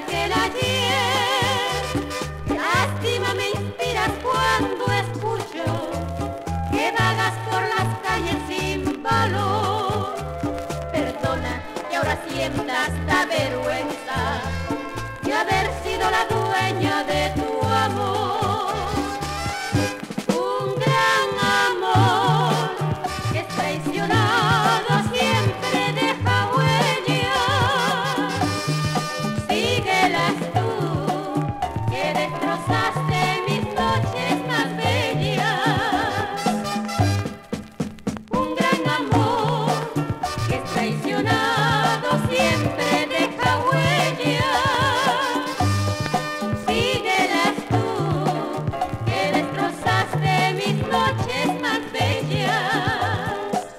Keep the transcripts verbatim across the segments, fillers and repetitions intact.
aquel ayer. Lástima me inspiras cuando escucho que vagas por las calles sin valor. Perdona que ahora sienta esta vergüenza de haber sido la dueña de tu amor. Un gran amor que es traicionado siempre deja huellas. Síguelas tú, que destrozaste mis noches más bellas. Un gran amor que es traicionado siempre deja huellas. Síguelas tú, que destrozaste mis noches más bellas.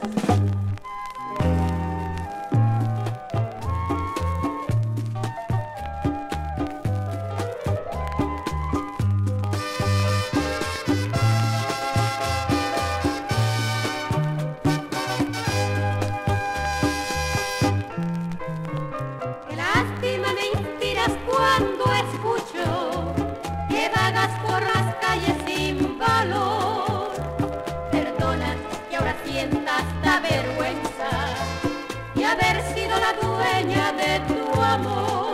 Qué lástima me inspiras cuando escucho que vagas por las calles sin valor. Perdona que ahora sienta esta vergüenza de haber sido la dueña de tu amor.